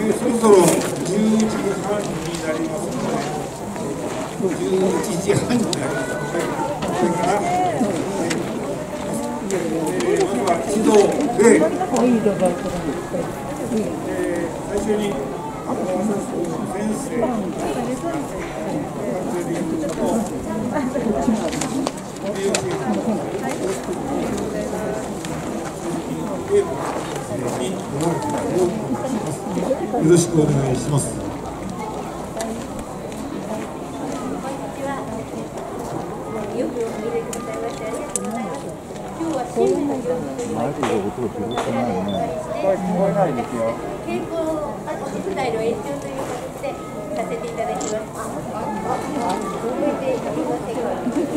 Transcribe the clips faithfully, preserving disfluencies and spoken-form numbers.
えー、そろそろじゅういちじはんになりますので、じゅういちじはんになりますので、それから、えー、まずは指導で、えー、最初に先生がよろしくお願いします。 よく見てくださいましてありがとうございます。今日は新聞の業務ということで、稽古お手伝いの延長という形でさせていただきます。覚えていませんか？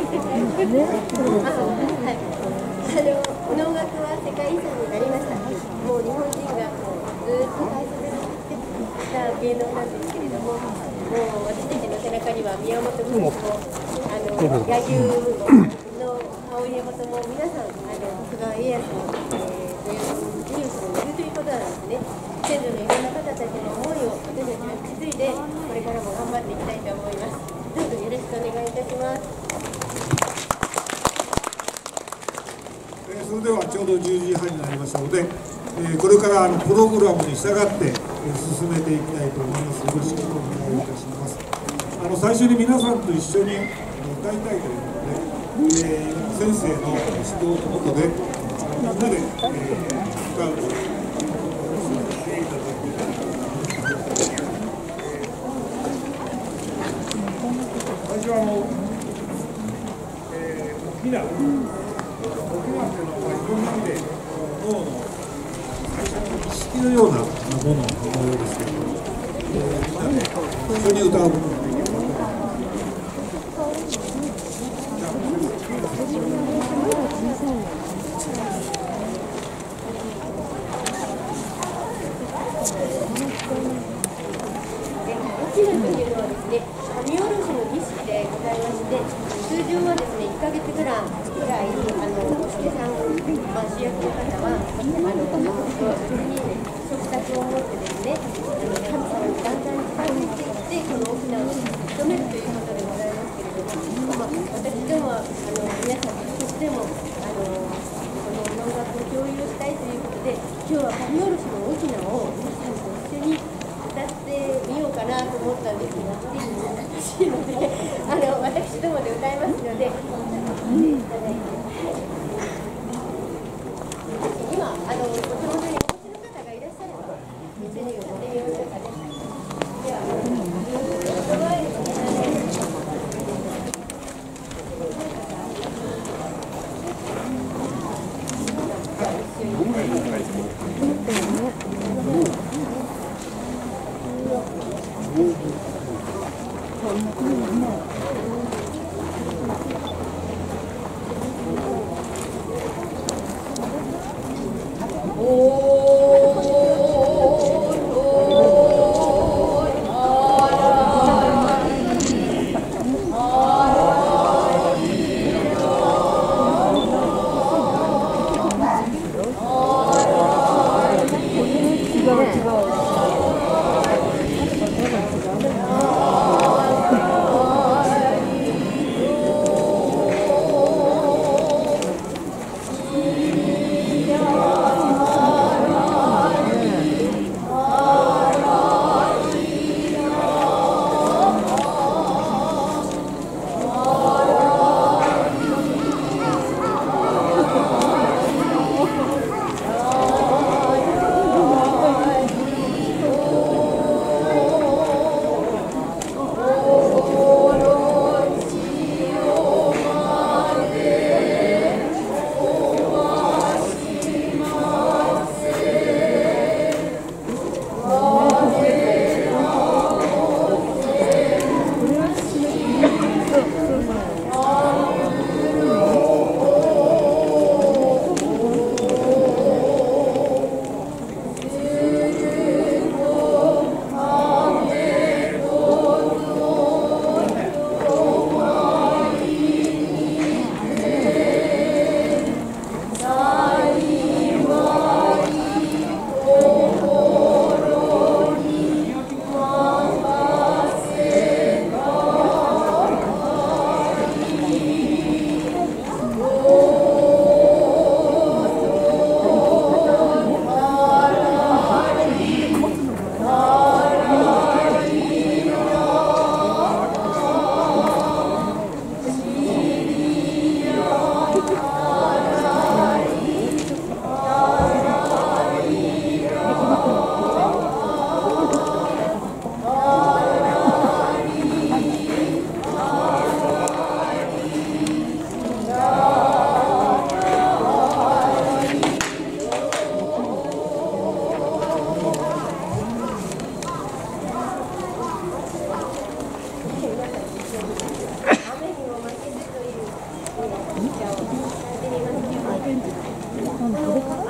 あの能楽は世界遺産になりました。もう日本人がずっと大切にしてきた芸能なんですけれども、もう私たちの背中には宮本武もあの柳生の青家元も皆さんあの徳川家康のご養子にいるということなんですね。先祖のいろんな方たちの思いを私たちは引き継いでこれからも頑張っていきたいと思います。どうぞよろしくお願いいたします。 それではちょうどじゅうじはんになりましたので、えー、これからあのプログラムに従って、えー、進めていきたいと思います。よろしくお願いいたします。あの最初に皆さんと一緒に歌いたいということで、えー、先生の指導の下でみんなで、えー、歌うということをさせていただきます。最初はあの、えー、大きな沖縄というのは、いろんな意味で脳の最初の意識のようなもののようですけれども、えー、みんなで一緒に歌うことができると思います。 沖縄というのはですね、神下ろしの儀式でございまして、通常はですね、いっかげつぐらい、ぐらいあのお助さん、まあ、主役の方は、あのそれに食卓を持ってですね、あの神様にだんだん近づいていって、この沖縄を務めるということでございますけれども、まあ、私どもはあの皆さんと少しでもあのこの能楽を共有したいということで、今日は神下ろしの沖縄を皆さんと一緒に歌ってみようかなと思ったんですけど、ステージが難しいので、あの私どもで歌いますので、聞いていただいて、今あのお手元にお持ちの方がいらっしゃれば一緒に歌ってみましょうかね。では、お前に Oh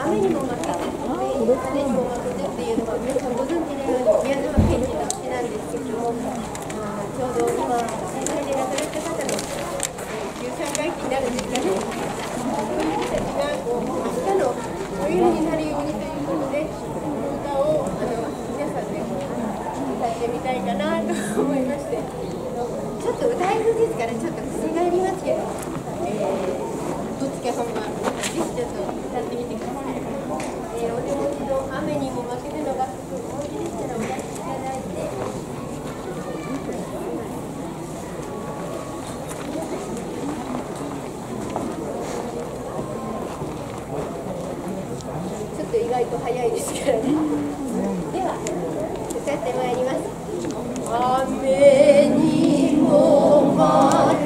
雨にも負けて、風にも負けてっていうのは皆さんご存知のように宮沢賢治の詩なんですけれども、まあ、ちょうど今震災で亡くなった方のじゅうさんがいきになるんですかね。そういう人たちがこう明日のお湯になるようにということで、この歌をあの皆さんで歌ってみたいかなと思いまして、ちょっと歌い風ですからちょっと癖がありますけど、えー、ぶっつけ本番ぜひちょっと歌ってみてください。えー、お手持ちの雨にも負けての楽曲、お家でしたらお出しいただいて、ちょっと意外と早いですからね。では歌ってまいります。雨にも負